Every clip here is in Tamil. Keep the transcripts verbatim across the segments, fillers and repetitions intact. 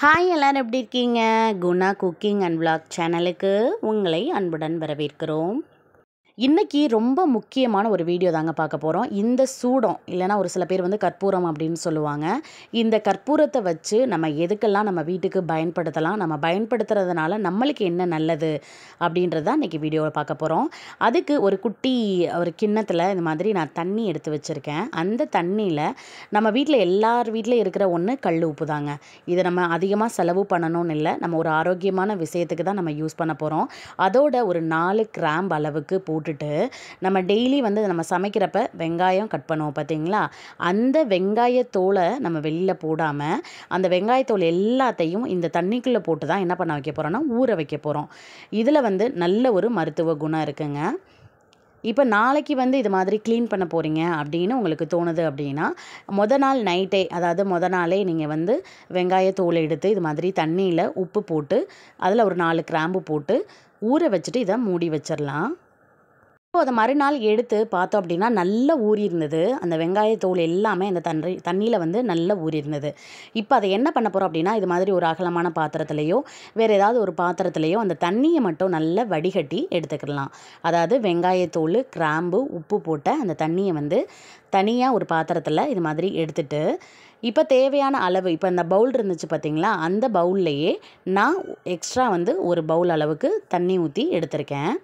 ஹாய் எல்லாரும் எப்படி இருக்கீங்க? குணா குக்கிங் அண்ட் vlog சேனலுக்கு உங்களை அன்புடன் வரவேற்கிறோம். இன்றைக்கி ரொம்ப முக்கியமான ஒரு வீடியோ தாங்க பார்க்க போகிறோம். இந்த சூடம் இல்லைனா ஒரு சில பேர் வந்து கற்பூரம் அப்படின்னு சொல்லுவாங்க. இந்த கற்பூரத்தை வச்சு நம்ம எதுக்கெல்லாம் நம்ம வீட்டுக்கு பயன்படுத்தலாம், நம்ம பயன்படுத்துறதுனால நம்மளுக்கு என்ன நல்லது அப்படின்றது தான் இன்றைக்கி வீடியோவில் பார்க்க போகிறோம். அதுக்கு ஒரு குட்டி ஒரு கிண்ணத்தில் இந்த மாதிரி நான் தண்ணி எடுத்து வச்சுருக்கேன். அந்த தண்ணியில் நம்ம வீட்டில் எல்லார் வீட்டிலையும் இருக்கிற ஒன்று கல் உப்பு தாங்க. இதை நம்ம அதிகமாக செலவு பண்ணணும்னு இல்லை, நம்ம ஒரு ஆரோக்கியமான விஷயத்துக்கு தான் நம்ம யூஸ் பண்ண போகிறோம். அதோட ஒரு நாலு கிராம்பு அளவுக்கு போட்டு போட்டுட்டு நம்ம டெய்லி வந்து நம்ம சமைக்கிறப்ப வெங்காயம் கட் பண்ணுவோம் பார்த்தீங்களா, அந்த வெங்காயத்தோலை நம்ம வெளியில் போடாமல் அந்த வெங்காயத்தோல் எல்லாத்தையும் இந்த தண்ணிக்குள்ளே போட்டு தான் என்ன பண்ண வைக்க போகிறோன்னா ஊற வைக்க போகிறோம். இதில் வந்து நல்ல ஒரு மருத்துவ குணம் இருக்குங்க. இப்போ நாளைக்கு வந்து இது மாதிரி க்ளீன் பண்ண போகிறீங்க அப்படின்னு உங்களுக்கு தோணுது அப்படின்னா மொதல் நாள் நைட்டே, அதாவது மொதல் நாளே நீங்கள் வந்து வெங்காயத்தோலை எடுத்து இது மாதிரி தண்ணியில் உப்பு போட்டு அதில் ஒரு நாலு கிராம்பு போட்டு ஊற வச்சுட்டு இதை மூடி வச்சிடலாம். இப்போ அதை மறுநாள் எடுத்து பார்த்தோம் அப்படின்னா நல்லா ஊறி இருந்தது. அந்த வெங்காயத்தோல் எல்லாமே அந்த தண்ணி தண்ணியில் வந்து நல்லா ஊறி இருந்தது. இப்போ அதை என்ன பண்ண போகிறோம் அப்படின்னா இது மாதிரி ஒரு அகலமான பாத்திரத்துலையோ வேறு ஏதாவது ஒரு பாத்திரத்துலையோ அந்த தண்ணியை மட்டும் நல்லா வடிகட்டி எடுத்துக்கிடலாம். அதாவது வெங்காயத்தோல், கிராம்பு, உப்பு போட்ட அந்த தண்ணியை வந்து தனியாக ஒரு பாத்திரத்தில் இது மாதிரி எடுத்துட்டு இப்போ தேவையான அளவு, இப்போ இந்த பவுல் இருந்துச்சு பார்த்தீங்களா, அந்த பவுல்லையே நான் எக்ஸ்ட்ரா வந்து ஒரு பவுல் அளவுக்கு தண்ணி ஊற்றி எடுத்திருக்கேன்.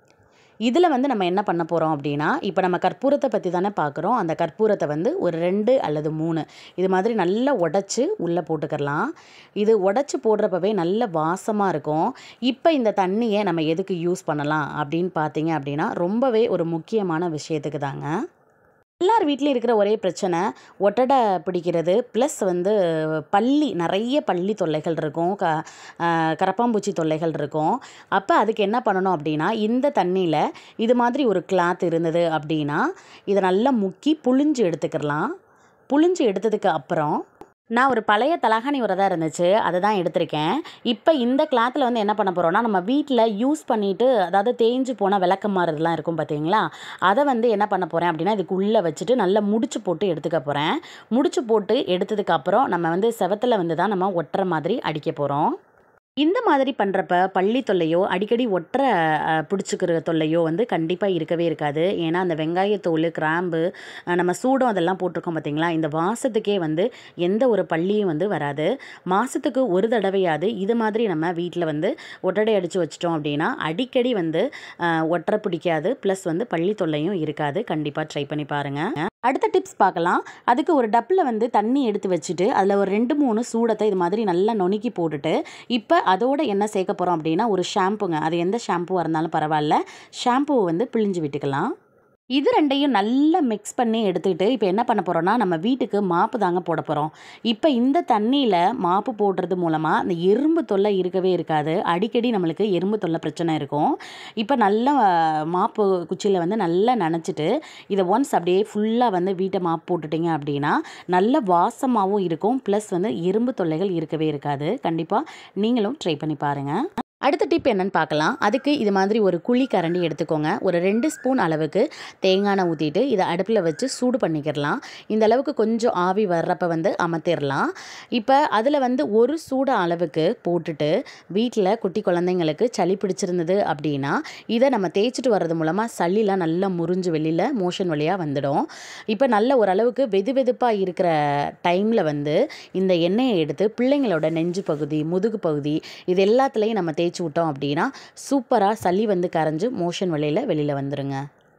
இதில் வந்து நம்ம என்ன பண்ண போகிறோம் அப்படின்னா இப்போ நம்ம கற்பூரத்தை பற்றி தானே பார்க்குறோம். அந்த கற்பூரத்தை வந்து ஒரு ரெண்டு அல்லது மூணு இது மாதிரி நல்லா உடச்சி உள்ளே போட்டுக்கலாம். இது உடச்சி போடுறப்பவே நல்ல வாசமாக இருக்கும். இப்போ இந்த தண்ணியை நம்ம எதுக்கு யூஸ் பண்ணலாம் அப்படின்னு பார்த்தீங்க அப்படின்னா ரொம்பவே ஒரு முக்கியமான விஷயத்துக்கு தாங்க. எல்லார் வீட்லேயும் இருக்கிற ஒரே பிரச்சனை ஒட்டடை பிடிக்கிறது, ப்ளஸ் வந்து பல்லி, நிறைய பல்லி தொல்லைகள் இருக்கும், க கரப்பாம்பூச்சி தொல்லைகள் இருக்கும். அப்போ அதுக்கு என்ன பண்ணணும் அப்படின்னா இந்த தண்ணியில் இது மாதிரி ஒரு கிளாத் இருந்தது அப்படின்னா இதை நல்லா முக்கி புழிஞ்சு எடுத்துக்கிடலாம். புழிஞ்சு எடுத்ததுக்கு அப்புறம் நான் ஒரு பழைய தலகாணி உரை தான் இருந்துச்சு, அதை தான் எடுத்திருக்கேன். இப்போ இந்த கிளாத்தில் வந்து என்ன பண்ண போகிறோன்னா நம்ம வீட்டில் யூஸ் பண்ணிவிட்டு அதாவது தேஞ்சு போனால் விளக்கமாறு இதெல்லாம் இருக்கும் பார்த்தீங்களா, அதை வந்து என்ன பண்ண போகிறேன் அப்படின்னா இதுக்கு உள்ளே வச்சுட்டு நல்லா முடிச்சு போட்டு எடுத்துக்க போகிறேன். முடிச்சு போட்டு எடுத்ததுக்கப்புறம் நம்ம வந்து செவத்தில் வந்து தான் நம்ம ஒட்டுற மாதிரி அடிக்க போகிறோம். இந்த மாதிரி பண்ணுறப்ப பள்ளி தொல்லையோ அடிக்கடி ஒற்றை பிடிச்சிக்கிற தொல்லையோ வந்து கண்டிப்பாக இருக்கவே இருக்காது. ஏன்னா அந்த வெங்காயத்தோல், கிராம்பு, நம்ம சூடம் அதெல்லாம் போட்டிருக்கோம் பார்த்திங்களா, இந்த வாசத்துக்கே வந்து எந்த ஒரு பள்ளியும் வந்து வராது. மாதத்துக்கு ஒரு தடவையாவது இது மாதிரி நம்ம வீட்டில் வந்து ஒட்டடை அடித்து வச்சிட்டோம் அப்படின்னா அடிக்கடி வந்து ஒற்றை பிடிக்காது, ப்ளஸ் வந்து பள்ளி தொல்லையும் இருக்காது. கண்டிப்பாக ட்ரை பண்ணி பாருங்கள். அடுத்த டிப்ஸ் பார்க்கலாம். அதுக்கு ஒரு டப்பில் வந்து தண்ணி எடுத்து வச்சுட்டு அதில் ஒரு ரெண்டு மூணு சூடத்தை இது மாதிரி நல்லா நுணுக்கி போட்டுட்டு இப்போ அதோட என்ன சேர்க்க போகிறோம் அப்படின்னா ஒரு ஷாம்புங்க. அது எந்த ஷாம்புவாக இருந்தாலும் பரவாயில்ல, ஷாம்புவை வந்து பிழிஞ்சு விட்டுக்கலாம். இது ரெண்டையும் நல்லா மிக்ஸ் பண்ணி எடுத்துக்கிட்டு இப்போ என்ன பண்ண போகிறோன்னா நம்ம வீட்டுக்கு மாப்பு தாங்க போட போகிறோம். இப்போ இந்த தண்ணியில் மாப்பு போடுறது மூலமாக அந்த எறும்பு தொல்லை இருக்கவே இருக்காது. அடிக்கடி நம்மளுக்கு எறும்பு தொல்லை பிரச்சனை இருக்கும். இப்போ நல்லா மாப்பு குச்சியில் வந்து நல்லா நனைச்சிட்டு இதை ஒன்ஸ் அப்படியே ஃபுல்லாக வந்து வீட்டை மாப்பு போட்டுட்டிங்க அப்படின்னா நல்ல வாசமாகவும் இருக்கும், ப்ளஸ் வந்து எறும்பு தொல்லைகள் இருக்கவே இருக்காது. கண்டிப்பாக நீங்களும் ட்ரை பண்ணி பாருங்கள். அடுத்த டிப் என்னன்னு பார்க்கலாம். அதுக்கு இது மாதிரி ஒரு குழி கரண்டி எடுத்துக்கோங்க. ஒரு ரெண்டு ஸ்பூன் அளவுக்கு தேங்காய் எண்ணெய் ஊற்றிட்டு இதை அடுப்பில் வச்சு சூடு பண்ணிக்கிடலாம். இந்த அளவுக்கு கொஞ்சம் ஆவி வர்றப்ப வந்து அமர்த்திடலாம். இப்போ அதில் வந்து ஒரு சூடு அளவுக்கு போட்டுட்டு வீட்டில் குட்டி குழந்தைங்களுக்கு சளி பிடிச்சிருந்தது அப்படின்னா இதை நம்ம தேய்ச்சிட்டு வர்றது மூலமாக சளிலாம் நல்லா முறிஞ்சு வெளியில் மோஷன் வழியாக வந்துடும். இப்போ நல்ல ஓரளவுக்கு வெது வெதுப்பாக இருக்கிற டைமில் வந்து இந்த எண்ணெயை எடுத்து பிள்ளைங்களோட நெஞ்சு பகுதி, முதுகு பகுதி இது எல்லாத்துலேயும் நம்ம தேய்ச்சி விட்டோம் அப்படின்னா சூப்பராக சளி வந்து கரைஞ்சு மோஷன் வழியில் வெளியில் வந்துடுங்க.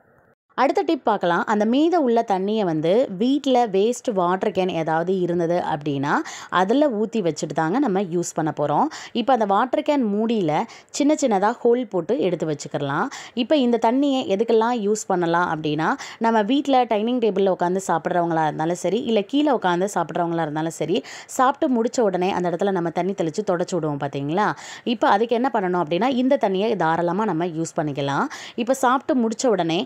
அடுத்த டிப் பார்க்கலாம். அந்த மீத உள்ள தண்ணியை வந்து வீட்டில் வேஸ்ட் வாட்டர் கேன் ஏதாவது இருந்தது அப்படின்னா அதில் ஊற்றி வச்சுட்டு தாங்க நம்ம யூஸ் பண்ண போகிறோம். இப்போ அந்த வாட்டர் கேன் மூடியில் சின்ன சின்னதாக ஹோல் போட்டு எடுத்து வச்சுக்கலாம். இப்போ இந்த தண்ணியை எதுக்கெல்லாம் யூஸ் பண்ணலாம் அப்படின்னா நம்ம வீட்டில் டைனிங் டேபிளில் உட்காந்து சாப்பிட்றவங்களா இருந்தாலும் சரி, இல்லை கீழே உட்காந்து சாப்பிட்றவங்களா இருந்தாலும் சரி, சாப்பிட்டு முடித்த உடனே அந்த இடத்துல நம்ம தண்ணி தெளித்து தொடச்சி விடுவோம் பார்த்தீங்களா. இப்போ அதுக்கு என்ன பண்ணணும் அப்படின்னா இந்த தண்ணியை தாராளமாக நம்ம யூஸ் பண்ணிக்கலாம். இப்போ சாப்பிட்டு முடித்த உடனே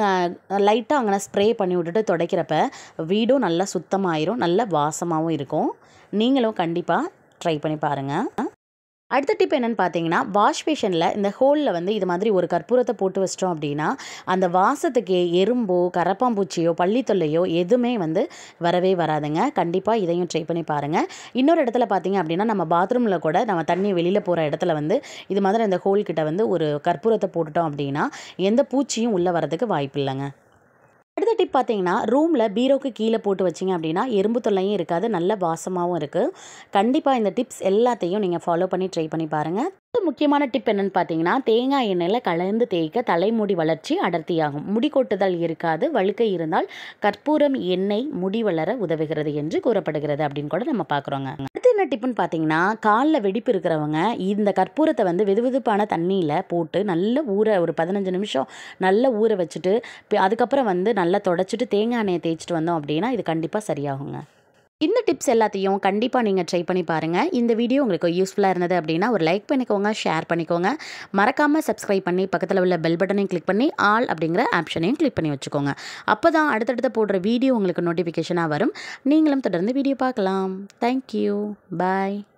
லைட்டாக அங்கே ஸ்ப்ரே பண்ணி விட்டுட்டு துடைக்கிறப்ப வீடும் நல்லா சுத்தமாயிரும், நல்ல வாசமாகவும் இருக்கும். நீங்களும் கண்டிப்பாக ட்ரை பண்ணி பாருங்கள். அடுத்த டிப் என்னென்னு பார்த்தீங்கன்னா, வாஷ் பேஷனில் இந்த ஹோலில் வந்து இது மாதிரி ஒரு கற்பூரத்தை போட்டு வச்சிட்டோம் அப்படின்னா, அந்த வாசத்துக்கு எறும்போ, கரப்பாம்பூச்சியோ, பள்ளித்தொல்லையோ எதுவுமே வந்து வரவே வராதுங்க. கண்டிப்பாக இதையும் ட்ரை பண்ணி பாருங்கள். இன்னொரு இடத்துல பார்த்தீங்க அப்படின்னா, நம்ம பாத்ரூமில் கூட நம்ம தண்ணி வெளியில் போகிற இடத்துல வந்து இது மாதிரி அந்த ஹோல் கிட்ட வந்து ஒரு கற்பூரத்தை போட்டுட்டோம் அப்படின்னா, எந்த பூச்சியும் உள்ளே வரதுக்கு வாய்ப்பு இல்லைங்க. அடுத்த டிப் பார்த்தீங்கன்னா, ரூமில் பீரோக்கு கீழே போட்டு வச்சிங்க அப்படின்னா எறும்பு தொல்லையும் இருக்காது, நல்ல வாசமாகவும் இருக்குது. கண்டிப்பாக இந்த டிப்ஸ் எல்லாத்தையும் நீங்கள் ஃபாலோ பண்ணி ட்ரை பண்ணி பாருங்கள். முக்கியமான டிப் என்னென்னு பார்த்தீங்கன்னா, தேங்காய் எண்ணெயில் கலந்து தேய்க்க தலைமுடி வளர்ச்சி அடர்த்தியாகும், முடி கொட்டுதல் இருக்காது, வழுக்கை இருந்தால் கற்பூரம் எண்ணெய் முடி வளர உதவுகிறது என்று கூறப்படுகிறது அப்படின்னு கூட நம்ம பார்க்குறோங்க. அடுத்து என்ன டிப்புன்னு பார்த்தீங்கன்னா, காலில் வெடிப்பு இருக்கிறவங்க இந்த கற்பூரத்தை வந்து வெதுவெதுப்பான தண்ணியில் போட்டு நல்ல ஊற ஒரு பதினஞ்சு நிமிஷம் நல்லா ஊற வச்சுட்டு அதுக்கப்புறம் வந்து நல்லா தொடச்சிட்டு தேங்காய் எண்ணெயை தேய்ச்சிட்டு வந்தோம் அப்படின்னா இது கண்டிப்பாக சரியாகுங்க. இந்த டிப்ஸ் எல்லாத்தையும் கண்டிப்பாக நீங்கள் ட்ரை பண்ணி பாருங்கள். இந்த வீடியோ உங்களுக்கு யூஸ்ஃபுல்லாக இருந்தது அப்படின்னா ஒரு லைக் பண்ணிக்கோங்க, ஷேர் பண்ணிக்கோங்க. மறக்காமல் சப்ஸ்கிரைப் பண்ணி பக்கத்தில் உள்ள பெல் பட்டனையும் கிளிக் பண்ணி ஆல் அப்படிங்கிற ஆப்ஷனையும் கிளிக் பண்ணி வச்சுக்கோங்க. அப்போ தான் அடுத்தடுத்த போடுற வீடியோ உங்களுக்கு நோட்டிஃபிகேஷனாக வரும். நீங்களும் தொடர்ந்து வீடியோ பார்க்கலாம். தேங்க்யூ. பாய்.